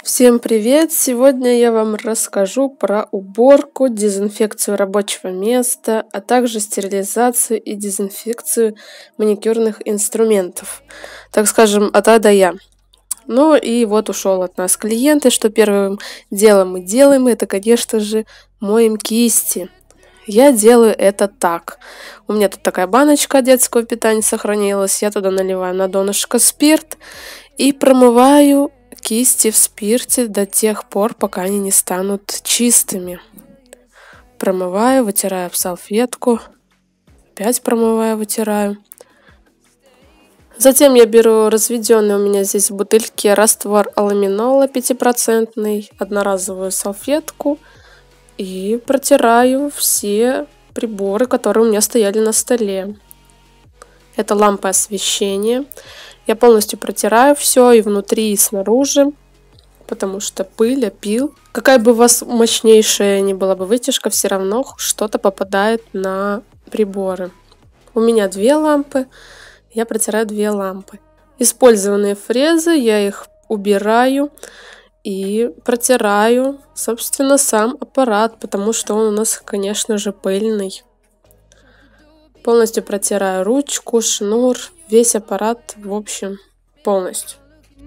Всем привет! Сегодня я вам расскажу про уборку, дезинфекцию рабочего места, а также стерилизацию и дезинфекцию маникюрных инструментов. Так скажем, от А до Я. Ну и вот ушел от нас клиент, и что первым делом мы делаем, это, конечно же, моем кисти. Я делаю это так. У меня тут такая баночка детского питания сохранилась. Я туда наливаю на донышко спирт и промываю кисти в спирте до тех пор, пока они не станут чистыми. Промываю, вытираю в салфетку. Опять промываю, вытираю. Затем я беру разведенный у меня здесь в бутыльке раствор аламинола 5%, одноразовую салфетку и протираю все приборы, которые у меня стояли на столе. Это лампа освещения. Я полностью протираю все и внутри, и снаружи, потому что пыль, опил. Какая бы у вас мощнейшая ни была бы вытяжка, все равно что-то попадает на приборы. У меня 2 лампы, я протираю 2 лампы. Использованные фрезы, я их убираю и протираю, собственно, сам аппарат, потому что он у нас, конечно же, пыльный. Полностью протираю ручку, шнур, весь аппарат, в общем, полностью.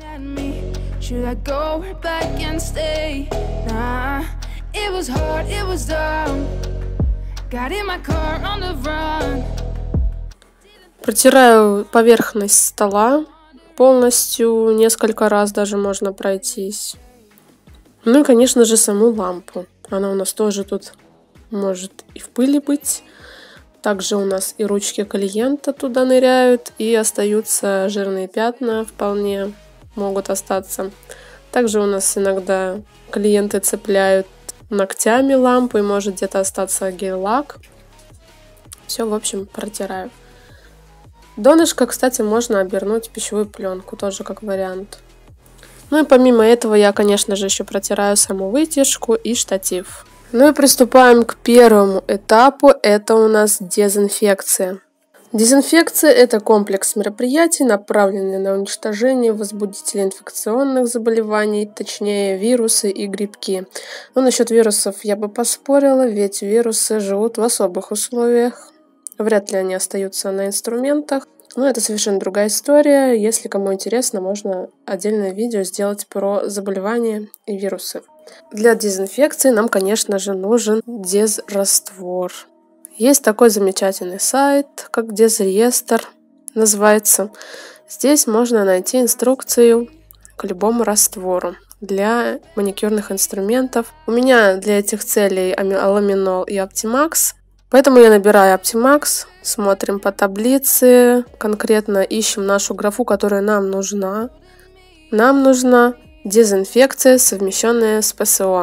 Протираю поверхность стола полностью, несколько раз даже можно пройтись. Ну и, конечно же, саму лампу. Она у нас тоже тут может и в пыли быть. Также у нас и ручки клиента туда ныряют, и остаются жирные пятна, вполне могут остаться. Также у нас иногда клиенты цепляют ногтями лампу, и может где-то остаться гель-лак. Все, в общем, протираю. Донышко, кстати, можно обернуть в пищевую пленку, тоже как вариант. Ну и помимо этого я, конечно же, еще протираю саму вытяжку и штатив. Ну и приступаем к первому этапу, это у нас дезинфекция. Дезинфекция – это комплекс мероприятий, направленный на уничтожение возбудителей инфекционных заболеваний, точнее вирусы и грибки. Но насчет вирусов я бы поспорила, ведь вирусы живут в особых условиях. Вряд ли они остаются на инструментах. Но это совершенно другая история. Если кому интересно, можно отдельное видео сделать про заболевания и вирусы. Для дезинфекции нам, конечно же, нужен дезраствор. Есть такой замечательный сайт, как Дезреестр называется. Здесь можно найти инструкцию к любому раствору для маникюрных инструментов. У меня для этих целей аламинол и Optimax. Поэтому я набираю Optimax, смотрим по таблице, конкретно ищем нашу графу, которая нам нужна. Нам нужна дезинфекция, совмещенная с ПСО.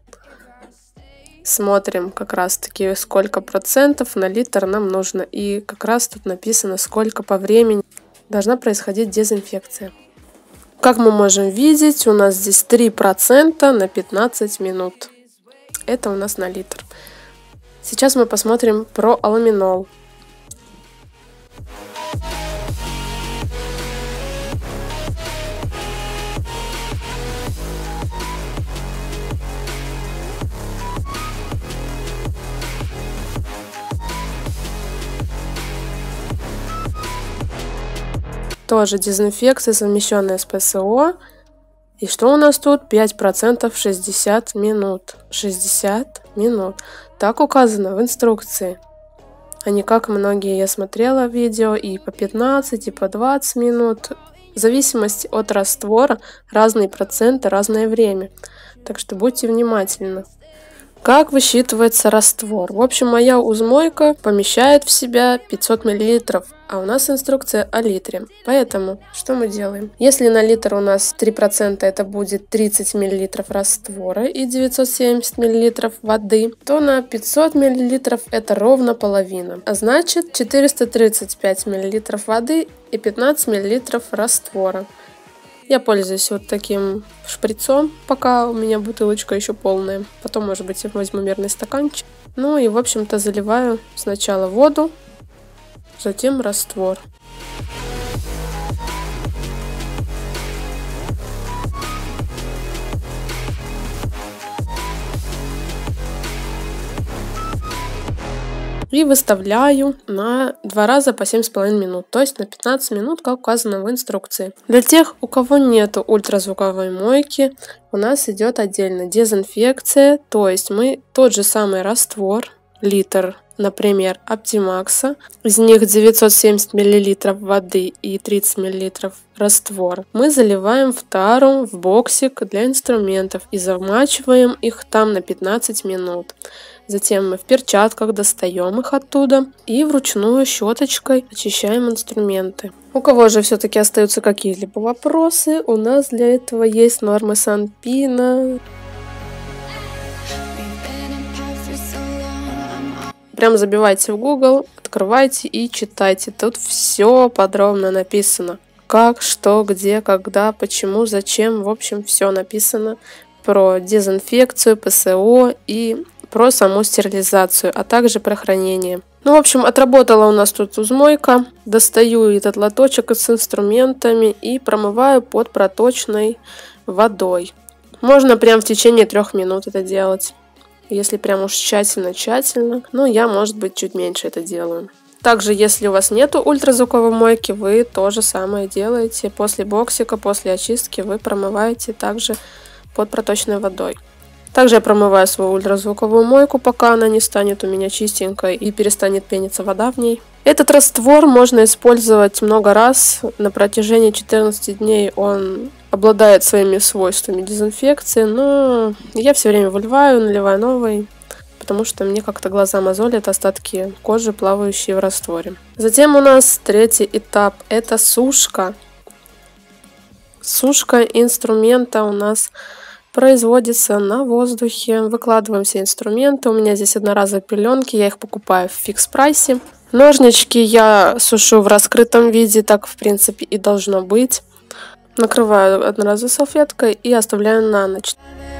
Смотрим как раз таки, сколько процентов на литр нам нужно. И как раз тут написано, сколько по времени должна происходить дезинфекция. Как мы можем видеть, у нас здесь 3% на 15 минут. Это у нас на литр. Сейчас мы посмотрим про аламинол. Тоже дезинфекция, совмещенная с ПСО. И что у нас тут? 5% 60 минут. 60 минут. Так указано в инструкции. А не как многие я смотрела видео и по 15, и по 20 минут. В зависимости от раствора разные проценты, разное время. Так что будьте внимательны. Как высчитывается раствор? В общем, моя узмойка помещает в себя 500 мл, а у нас инструкция о литре. Поэтому, что мы делаем? Если на литр у нас 3%, это будет 30 мл раствора и 970 мл воды, то на 500 мл это ровно половина. А значит, 435 мл воды и 15 мл раствора. Я пользуюсь вот таким шприцом, пока у меня бутылочка еще полная. Потом, может быть, я возьму мерный стаканчик. Ну и, в общем-то, заливаю сначала воду, затем раствор. и выставляю на 2 раза по 7,5 минут, то есть на 15 минут, как указано в инструкции. Для тех, у кого нету ультразвуковой мойки, у нас идет отдельно дезинфекция, то есть мы тот же самый раствор, литр, например, Оптимакса, из них 970 мл воды и 30 мл раствора, мы заливаем в тару, в боксик для инструментов и замачиваем их там на 15 минут. Затем мы в перчатках достаем их оттуда и вручную щеточкой очищаем инструменты. У кого же все-таки остаются какие-либо вопросы, у нас для этого есть нормы Санпина. Прям забивайте в Google, открывайте и читайте. Тут все подробно написано. Как, что, где, когда, почему, зачем. В общем, все написано про дезинфекцию, ПСО и про саму стерилизацию, а также про хранение. Ну, в общем, отработала у нас тут узмойка. Достаю этот лоточек с инструментами и промываю под проточной водой. Можно прям в течение 3 минут это делать. Если прям уж тщательно, но я, может быть, чуть меньше это делаю. Также, если у вас нету ультразвуковой мойки, вы то же самое делаете. После боксика, после очистки вы промываете также под проточной водой. Также я промываю свою ультразвуковую мойку, пока она не станет у меня чистенькой и перестанет пениться вода в ней. Этот раствор можно использовать много раз. На протяжении 14 дней он обладает своими свойствами дезинфекции, но я все время выливаю, наливаю новый, потому что мне как-то глаза мозолят остатки кожи, плавающие в растворе. Затем у нас 3-й этап – это сушка. Сушка инструмента у нас производится на воздухе. Выкладываем все инструменты. У меня здесь одноразовые пеленки, я их покупаю в фикс-прайсе. Ножнички я сушу в раскрытом виде, так в принципе и должно быть. Накрываю одноразовой салфеткой и оставляю на ночь.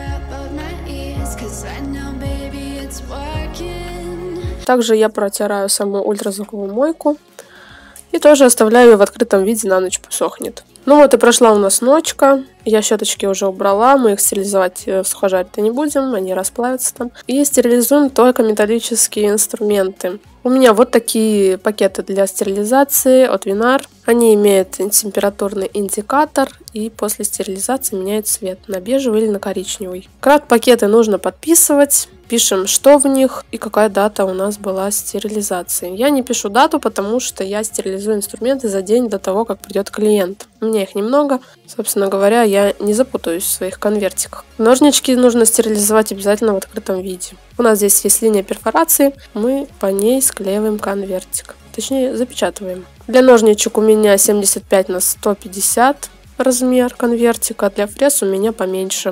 Также я протираю саму ультразвуковую мойку и тоже оставляю ее в открытом виде, на ночь сохнет. Ну вот и прошла у нас ночка. Я щеточки уже убрала, мы их стерилизовать в сухожаре-то не будем, они расплавятся там. И стерилизуем только металлические инструменты. У меня вот такие пакеты для стерилизации от Винар. Они имеют температурный индикатор и после стерилизации меняют цвет на бежевый или на коричневый. Пакеты нужно подписывать. Пишем, что в них и какая дата у нас была стерилизации. Я не пишу дату, потому что я стерилизую инструменты за день до того, как придет клиент. У меня их немного. Собственно говоря, я не запутаюсь в своих конвертиках. Ножнички нужно стерилизовать обязательно в открытом виде. У нас здесь есть линия перфорации. Мы по ней склеиваем конвертик. Точнее, запечатываем. Для ножничек у меня 75 на 150 размер конвертика. Для фрез у меня поменьше.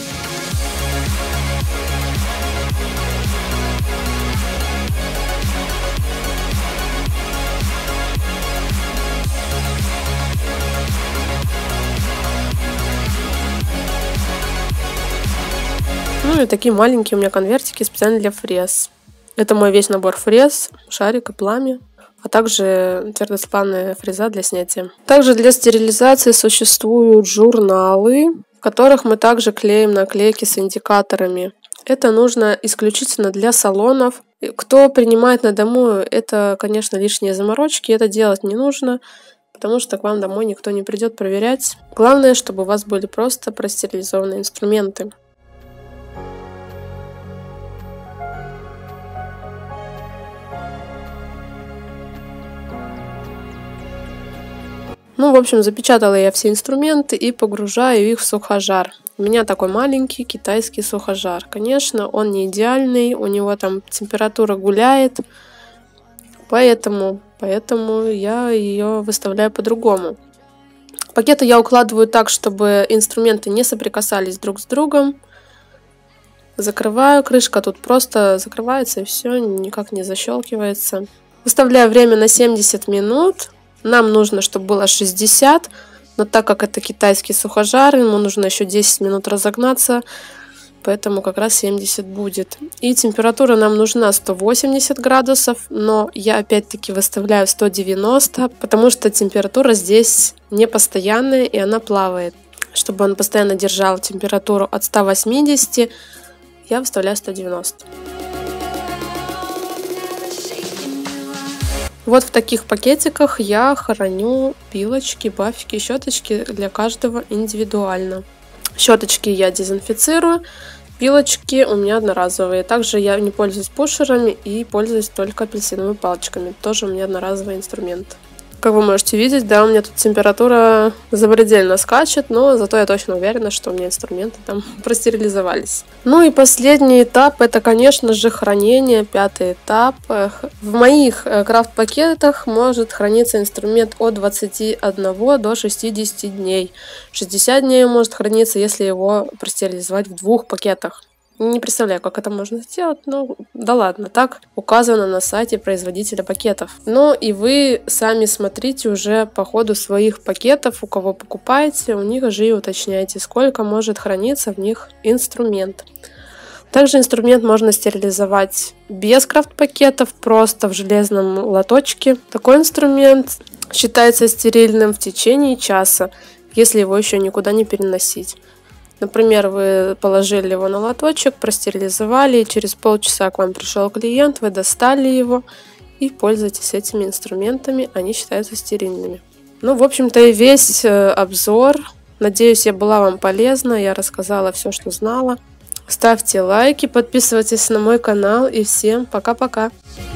Ну и такие маленькие у меня конвертики специально для фрез. Это мой весь набор фрез, шарик и пламя, а также твердосплавная фреза для снятия. Также для стерилизации существуют журналы, в которых мы также клеим наклейки с индикаторами. Это нужно исключительно для салонов. Кто принимает на дому, это, конечно, лишние заморочки, это делать не нужно, потому что к вам домой никто не придет проверять. Главное, чтобы у вас были просто простерилизованные инструменты. Ну, в общем, запечатала я все инструменты и погружаю их в сухожар. У меня такой маленький китайский сухожар. Конечно, он не идеальный, у него там температура гуляет, поэтому я ее выставляю по-другому. Пакеты я укладываю так, чтобы инструменты не соприкасались друг с другом. Закрываю, крышка тут просто закрывается и все, никак не защелкивается. Выставляю время на 70 минут. Нам нужно, чтобы было 60, но так как это китайский сухожар, ему нужно еще 10 минут разогнаться, поэтому как раз 70 будет. И температура нам нужна 180 градусов, но я опять-таки выставляю 190, потому что температура здесь не постоянная и она плавает. Чтобы он постоянно держал температуру от 180, я выставляю 190. Вот в таких пакетиках я храню пилочки, бафики, щеточки для каждого индивидуально. Щеточки я дезинфицирую, пилочки у меня одноразовые. Также я не пользуюсь пушерами и пользуюсь только апельсиновыми палочками. Тоже у меня одноразовый инструмент. Как вы можете видеть, да, у меня тут температура запредельно скачет, но зато я точно уверена, что у меня инструменты там простерилизовались. Ну и последний этап, это, конечно же, хранение, 5-й этап. В моих крафт-пакетах может храниться инструмент от 21 до 60 дней. 60 дней может храниться, если его простерилизовать в 2 пакетах. Не представляю, как это можно сделать, но да ладно, так указано на сайте производителя пакетов. Но и вы сами смотрите уже по ходу своих пакетов, у кого покупаете, у них же и уточняйте, сколько может храниться в них инструмент. Также инструмент можно стерилизовать без крафт-пакетов, просто в железном лоточке. Такой инструмент считается стерильным в течение часа, если его еще никуда не переносить. Например, вы положили его на лоточек, простерилизовали, и через полчаса к вам пришел клиент, вы достали его и пользуетесь этими инструментами, они считаются стерильными. Ну, в общем-то, и весь обзор. Надеюсь, я была вам полезна, я рассказала все, что знала. Ставьте лайки, подписывайтесь на мой канал и всем пока-пока!